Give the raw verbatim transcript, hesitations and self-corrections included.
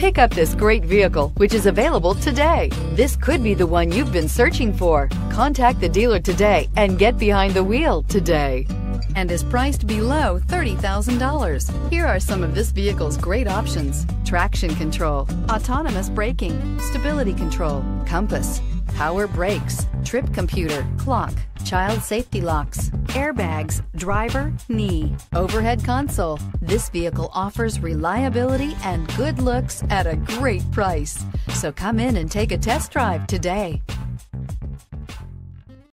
Pick up this great vehicle, which is available today. This could be the one you've been searching for. Contact the dealer today and get behind the wheel today. And is priced below thirty thousand dollars. Here are some of this vehicle's great options: traction control, autonomous braking, stability control, compass, power brakes, trip computer, clock, child safety locks, airbags, driver, knee, overhead console. This vehicle offers reliability and good looks at a great price. So come in and take a test drive today.